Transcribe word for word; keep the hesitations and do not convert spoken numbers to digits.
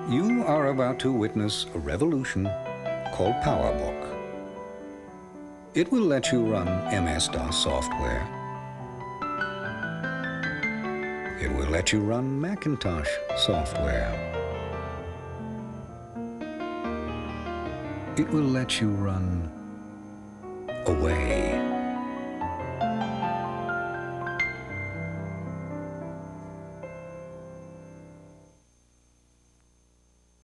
You are about to witness a revolution called PowerBook. It will let you run M S DOS software. It will let you run Macintosh software. It will let you run away.